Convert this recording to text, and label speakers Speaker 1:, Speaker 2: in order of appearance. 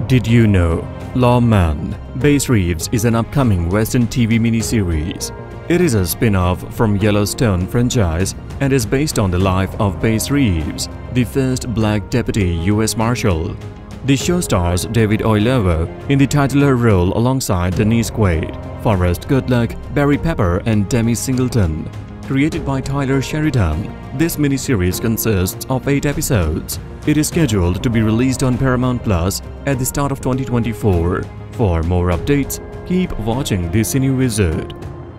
Speaker 1: Did you know? Lawmen, Bass Reeves is an upcoming Western TV miniseries. It is a spin-off from Yellowstone franchise and is based on the life of Bass Reeves, the first black deputy U.S. Marshal. The show stars David Oyelowo in the titular role alongside Dennis Quaid, Forrest Goodluck, Barry Pepper and Demi Singleton. Created by Taylor Sheridan, this miniseries consists of 8 episodes. It is scheduled to be released on Paramount Plus at the start of 2024. For more updates, keep watching the Cine Wizard.